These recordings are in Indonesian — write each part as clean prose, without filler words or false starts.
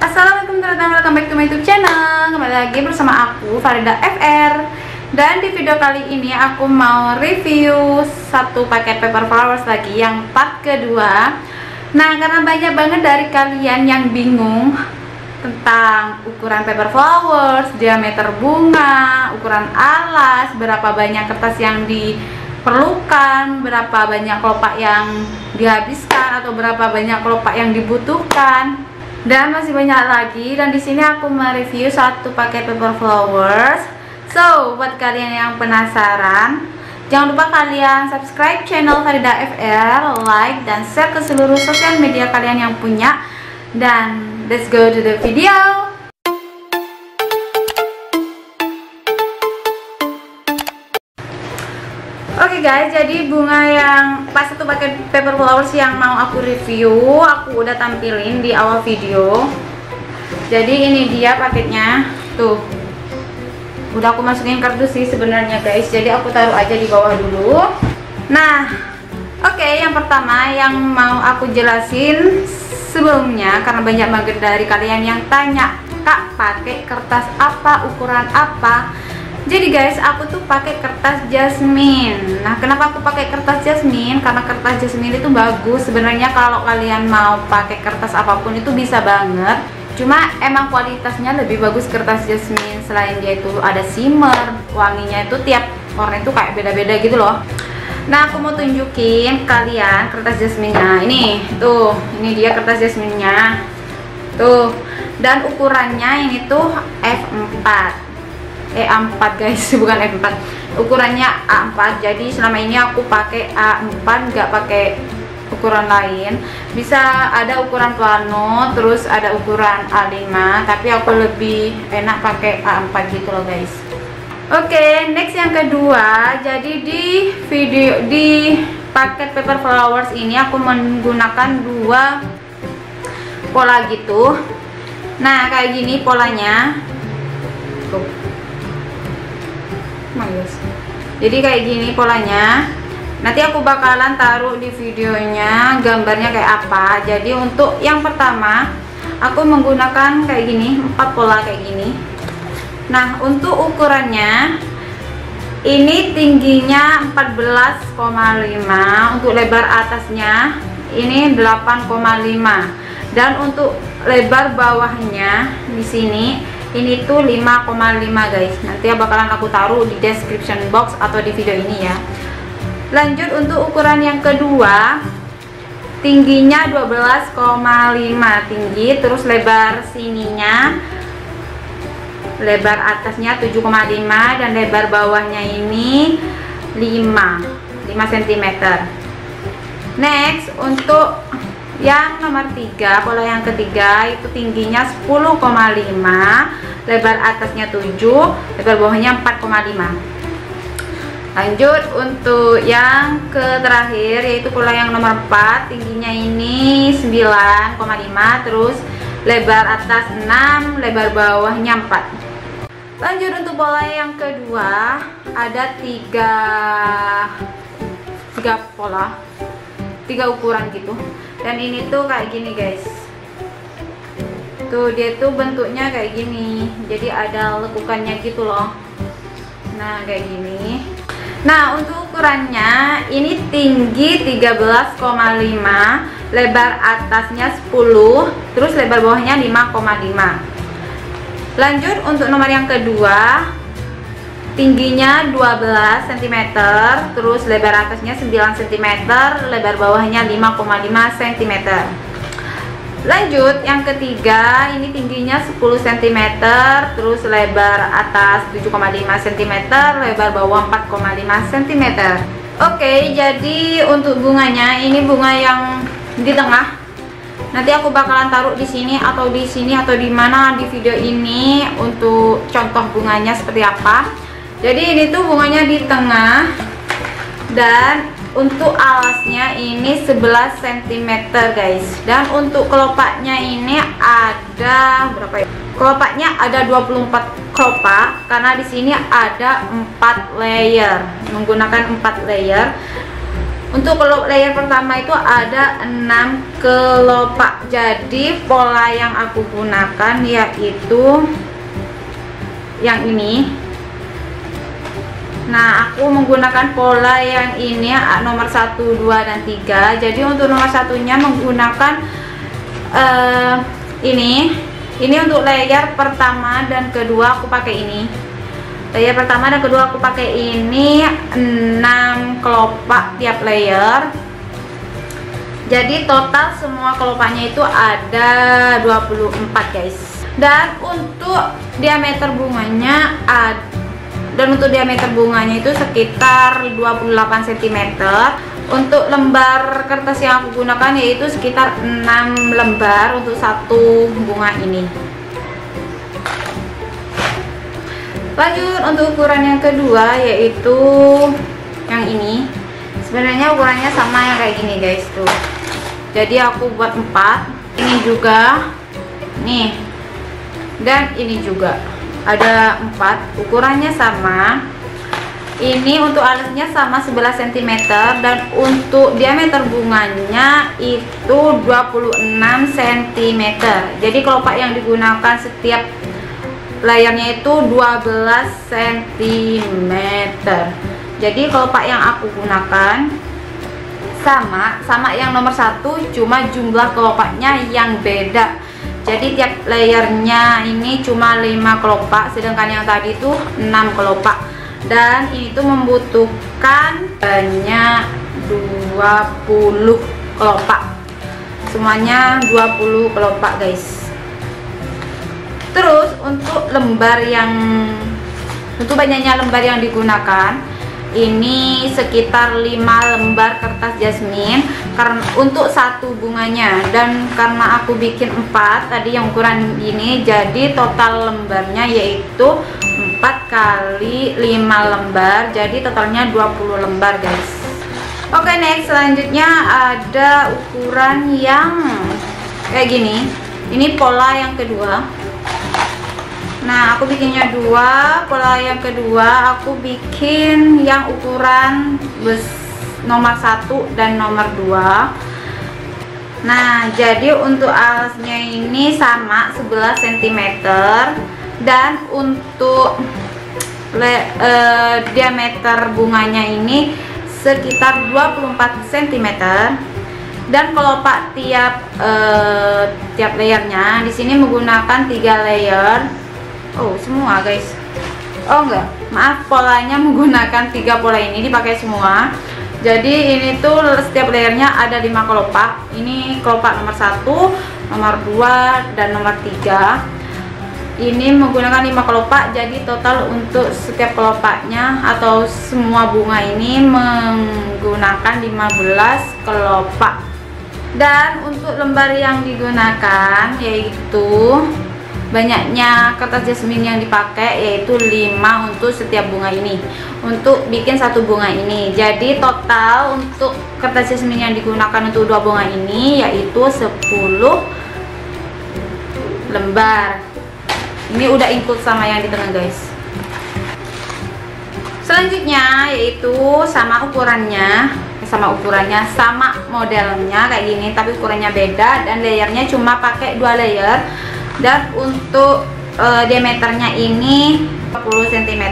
Assalamualaikum teman-teman, welcome back to my YouTube channel. Kembali lagi bersama aku, Farida FR. Dan di video kali ini aku mau review satu paket paper flowers lagi, yang part kedua. Nah, karena banyak banget dari kalian yang bingung tentang ukuran paper flowers, diameter bunga, ukuran alas, berapa banyak kertas yang diperlukan, berapa banyak kelopak yang dihabiskan, atau berapa banyak kelopak yang dibutuhkan, dan masih banyak lagi. Dan di sini aku mereview satu paket paper flowers. So, buat kalian yang penasaran, jangan lupa kalian subscribe channel Farida FR, like dan share ke seluruh sosial media kalian yang punya. Dan let's go to the video. Oke guys, jadi bunga yang pas satu paket paper flowers yang mau aku review, aku udah tampilin di awal video. Jadi ini dia paketnya, tuh. Udah aku masukin kardus sih sebenarnya guys, jadi aku taruh aja di bawah dulu. Nah, oke, yang pertama yang mau aku jelasin sebelumnya, karena banyak banget dari kalian yang tanya, Kak, pakai kertas apa, ukuran apa? Jadi guys, aku tuh pakai kertas jasmine. Nah, kenapa aku pakai kertas jasmine? Karena kertas jasmine itu bagus. Sebenarnya kalau kalian mau pakai kertas apapun itu bisa banget. Cuma emang kualitasnya lebih bagus kertas jasmine. Selain dia itu ada shimmer, wanginya itu tiap warna itu kayak beda-beda gitu loh. Nah, aku mau tunjukin kalian kertas jasmine-nya. Ini tuh, ini dia kertas jasmine-nya. Tuh. Dan ukurannya ini tuh F4. A4 guys, bukan F4. Ukurannya A4. Jadi selama ini aku pakai A4, nggak pakai ukuran lain. Bisa ada ukuran plano, terus ada ukuran A5, tapi aku lebih enak pakai A4 gitu loh guys. Oke, next yang kedua. Jadi di paket paper flowers ini aku menggunakan dua pola gitu. Nah, kayak gini polanya. Tuh. Jadi kayak gini polanya. Nanti aku bakalan taruh di videonya gambarnya kayak apa. Jadi untuk yang pertama aku menggunakan kayak gini, 4 pola kayak gini. Nah, untuk ukurannya ini tingginya 14,5, untuk lebar atasnya ini 8,5, dan untuk lebar bawahnya di sini ini tuh 5,5 guys. Nanti bakalan aku taruh di description box atau di video ini ya. Lanjut untuk ukuran yang kedua, tingginya 12,5 tinggi, terus lebar sininya, lebar atasnya 7,5, dan lebar bawahnya ini 5 cm. Next, untuk yang nomor 3, pola yang ketiga, itu tingginya 10,5, lebar atasnya 7, lebar bawahnya 4,5. Lanjut untuk yang terakhir, yaitu pola yang nomor 4, tingginya ini 9,5, terus lebar atas 6, lebar bawahnya 4. Lanjut untuk pola yang kedua, ada 3 pola, 3 ukuran gitu. Dan ini tuh kayak gini guys. Tuh, dia tuh bentuknya kayak gini. Jadi ada lekukannya gitu loh. Nah, kayak gini. Nah, untuk ukurannya ini tinggi 13,5, lebar atasnya 10, terus lebar bawahnya 5,5. Lanjut untuk nomor yang kedua, tingginya 12 cm, terus lebar atasnya 9 cm, lebar bawahnya 5,5 cm. Lanjut yang ketiga, ini tingginya 10 cm, terus lebar atas 7,5 cm, lebar bawah 4,5 cm. Oke, jadi untuk bunganya, ini bunga yang di tengah. Nanti aku bakalan taruh di sini atau di sini atau di mana di video ini untuk contoh bunganya seperti apa. Jadi ini tuh bunganya di tengah, dan untuk alasnya ini 11 cm guys. Dan untuk kelopaknya ini ada berapa ya? Kelopaknya ada 24 kelopak, karena di sini ada 4 layer, menggunakan 4 layer. Untuk layer pertama itu ada 6 kelopak. Jadi pola yang aku gunakan yaitu yang ini. Nah, aku menggunakan pola yang ini nomor 1, 2, dan 3. Jadi untuk nomor satunya menggunakan ini untuk layer pertama dan kedua aku pakai ini. Layer pertama dan kedua aku pakai ini 6 kelopak tiap layer. Jadi total semua kelopaknya itu ada 24 guys. Dan untuk diameter bunganya itu sekitar 28 cm. Untuk lembar kertas yang aku gunakan yaitu sekitar 6 lembar untuk satu bunga ini. Lanjut untuk ukuran yang kedua yaitu yang ini. Sebenarnya ukurannya sama yang kayak gini guys tuh. Jadi aku buat 4. Ini juga, nih, dan ini juga ada 4. Ukurannya sama. Ini untuk alasnya sama 11 cm dan untuk diameter bunganya itu 26 cm. Jadi kelopak yang digunakan setiap layarnya itu 12 cm. Jadi kelopak yang aku gunakan sama yang nomor 1, cuma jumlah kelopaknya yang beda. Jadi tiap layarnya ini cuma 5 kelopak, sedangkan yang tadi itu 6 kelopak. Dan ini tuh membutuhkan banyak 20 kelopak. Semuanya 20 kelopak guys. Terus untuk banyaknya lembar yang digunakan ini sekitar 5 lembar kertas jasmine karena untuk satu bunganya, dan karena aku bikin 4 tadi yang ukuran ini, jadi total lembarnya yaitu 4 kali 5 lembar, jadi totalnya 20 lembar guys. Oke, next selanjutnya ada ukuran yang kayak gini. Ini pola yang kedua. Nah, aku bikinnya 2. Pola yang kedua aku bikin yang ukuran nomor 1 dan nomor 2. Nah, jadi untuk alasnya ini sama 11 cm dan untuk diameter bunganya ini sekitar 24 cm. Dan kelopak tiap layernya di sini menggunakan 3 layer. Oh, semua guys. Oh enggak, maaf, polanya menggunakan 3 pola ini dipakai semua. Jadi ini tuh setiap layernya ada 5 kelopak. Ini kelopak nomor 1, nomor 2, dan nomor 3. Ini menggunakan 5 kelopak, jadi total untuk setiap kelopaknya atau semua bunga ini menggunakan 15 kelopak. Dan untuk lembar yang digunakan yaitu banyaknya kertas jasmine yang dipakai yaitu 5 untuk setiap bunga ini, untuk bikin satu bunga ini. Jadi total untuk kertas jasmine yang digunakan untuk 2 bunga ini yaitu 10 lembar. Ini udah include sama yang di tengah guys. Selanjutnya yaitu sama ukurannya, sama modelnya kayak gini, tapi ukurannya beda dan layernya cuma pakai 2 layer. Dan untuk diameternya ini 40 cm.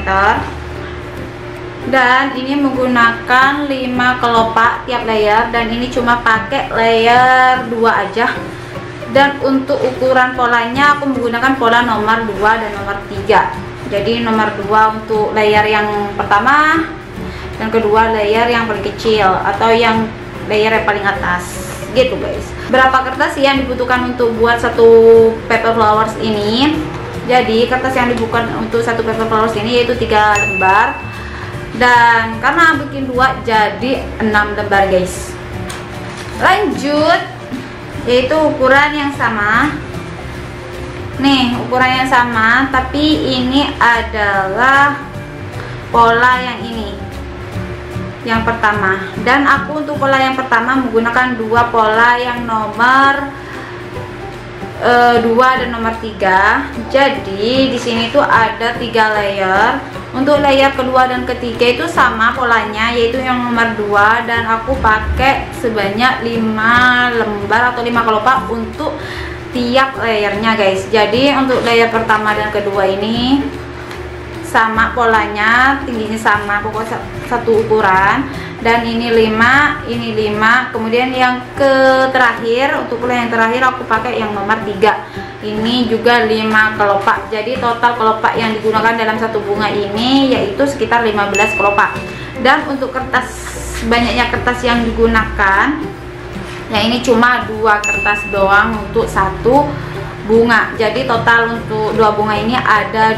Dan ini menggunakan 5 kelopak tiap layer, dan ini cuma pakai layer 2 aja. Dan untuk ukuran polanya aku menggunakan pola nomor 2 dan nomor 3. Jadi nomor 2 untuk layer yang pertama, dan kedua layer yang paling kecil atau yang layer yang paling atas gitu guys. Berapa kertas yang dibutuhkan untuk buat satu paper flowers ini? Jadi kertas yang dibutuhkan untuk satu paper flowers ini yaitu 3 lembar, dan karena bikin 2 jadi 6 lembar guys. Lanjut, yaitu ukuran yang sama. Nih, ukuran yang sama, tapi ini adalah pola yang ini, yang pertama. Dan aku untuk pola yang pertama menggunakan 2 pola yang nomor 2 dan nomor 3. Jadi di sini tuh ada 3 layer. Untuk layer kedua dan ketiga itu sama polanya, yaitu yang nomor 2, dan aku pakai sebanyak 5 lembar atau 5 kelopak untuk tiap layernya guys. Jadi untuk layer pertama dan kedua ini sama polanya, tingginya sama, pokoknya satu ukuran, dan ini 5, ini 5. Kemudian yang terakhir, untuk pula yang terakhir aku pakai yang nomor 3, ini juga 5 kelopak. Jadi total kelopak yang digunakan dalam satu bunga ini yaitu sekitar 15 kelopak. Dan untuk kertas, banyaknya kertas yang digunakan, yang ini cuma 2 kertas doang untuk satu bunga. Jadi total untuk 2 bunga ini ada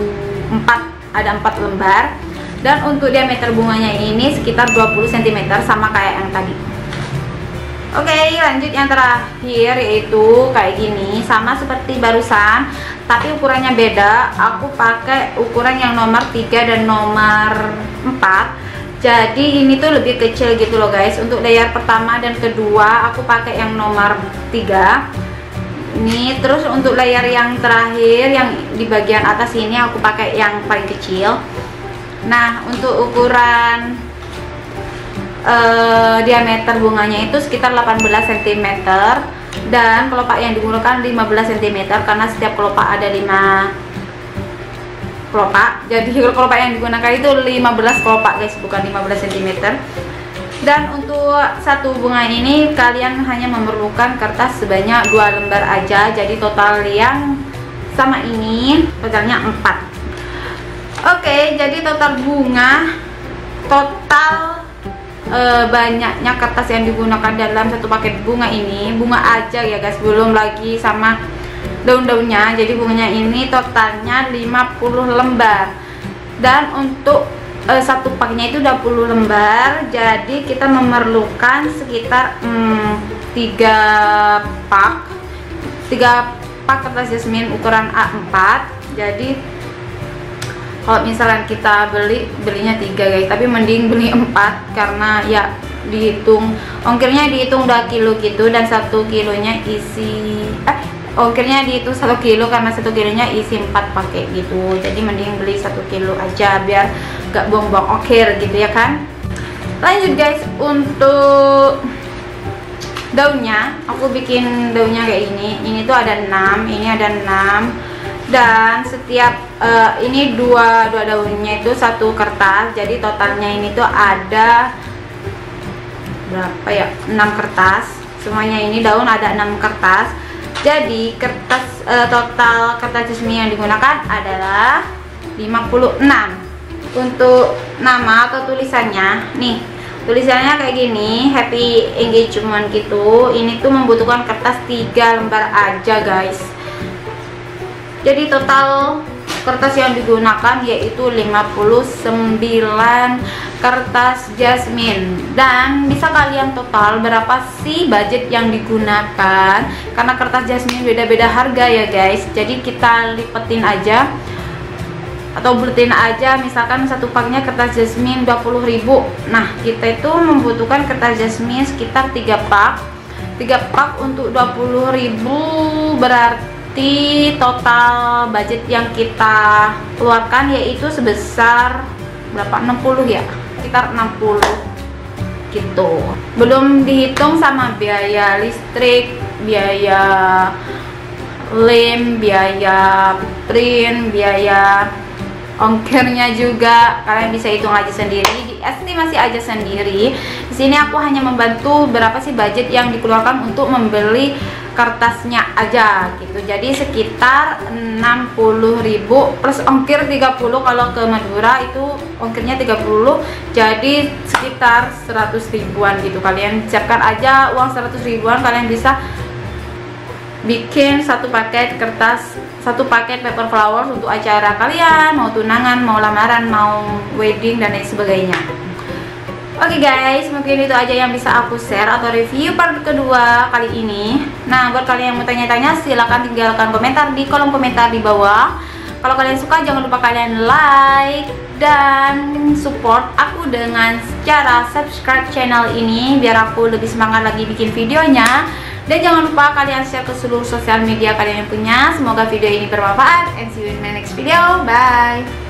4 lembar. Dan untuk diameter bunganya ini sekitar 20 cm, sama kayak yang tadi. Oke, lanjut yang terakhir, yaitu kayak gini, sama seperti barusan tapi ukurannya beda. Aku pakai ukuran yang nomor 3 dan nomor 4. Jadi ini tuh lebih kecil gitu loh guys. Untuk layer pertama dan kedua aku pakai yang nomor 3 ini. Terus untuk layer yang terakhir, yang di bagian atas ini, aku pakai yang paling kecil. Nah, untuk ukuran diameter bunganya itu sekitar 18 cm, dan kelopak yang digunakan 15 cm karena setiap kelopak ada 5 kelopak. Jadi kelopak yang digunakan itu 15 kelopak guys, bukan 15 cm. Dan untuk satu bunga ini kalian hanya memerlukan kertas sebanyak 2 lembar aja. Jadi total yang sama ini totalnya 4. Oke, jadi total bunga, total banyaknya kertas yang digunakan dalam satu paket bunga ini, bunga aja ya guys, belum lagi sama daun-daunnya. Jadi bunganya ini totalnya 50 lembar. Dan untuk satu paknya itu 20 lembar. Jadi kita memerlukan sekitar 3 pak kertas jasmin ukuran A4. Jadi kalau misalnya kita belinya 3 guys, tapi mending beli 4 karena ya dihitung ongkirnya, dihitung 2 kilo gitu, dan 1 kilonya isi ongkirnya dihitung 1 kilo karena 1 kilonya isi 4 pakai gitu. Jadi mending beli 1 kilo aja biar gak buang-buang ongkir gitu ya kan. Lanjut guys, untuk daunnya aku bikin daunnya kayak ini tuh ada 6, ini ada 6. Dan setiap ini dua daunnya itu satu kertas. Jadi totalnya ini tuh ada berapa ya, 6 kertas. Semuanya ini daun ada 6 kertas. Jadi kertas total kertas jasmin yang digunakan adalah 56. Untuk nama atau tulisannya nih, tulisannya kayak gini, happy engagement gitu. Ini tuh membutuhkan kertas 3 lembar aja guys. Jadi total kertas yang digunakan yaitu 59 kertas jasmin. Dan bisa kalian total berapa sih budget yang digunakan, karena kertas jasmin beda-beda harga ya guys. Jadi kita lipetin aja atau bulatin aja, misalkan satu paknya kertas jasmin 20.000. Nah, kita itu membutuhkan kertas jasmin sekitar 3 pak. 3 pak untuk 20.000, berarti total budget yang kita keluarkan yaitu sebesar berapa, 60 ya, sekitar 60 gitu. Belum dihitung sama biaya listrik, biaya lem, biaya print, biaya ongkirnya juga. Kalian bisa hitung aja sendiri, diestimasi aja sendiri. Di sini aku hanya membantu berapa sih budget yang dikeluarkan untuk membeli kertasnya aja gitu. Jadi sekitar 60.000 plus ongkir 30. Kalau ke Madura itu ongkirnya 30, jadi sekitar 100 ribuan gitu. Kalian siapkan aja uang 100 ribuan, kalian bisa bikin satu paket kertas, satu paket paper flowers untuk acara kalian, mau tunangan, mau lamaran, mau wedding dan lain sebagainya. Oke guys, mungkin itu aja yang bisa aku share atau review part kedua kali ini. Nah, buat kalian yang mau tanya-tanya silahkan tinggalkan komentar di kolom komentar di bawah. Kalau kalian suka jangan lupa kalian like dan support aku dengan cara subscribe channel ini biar aku lebih semangat lagi bikin videonya. Dan jangan lupa kalian share ke seluruh sosial media kalian yang punya. Semoga video ini bermanfaat, and see you in my next video. Bye.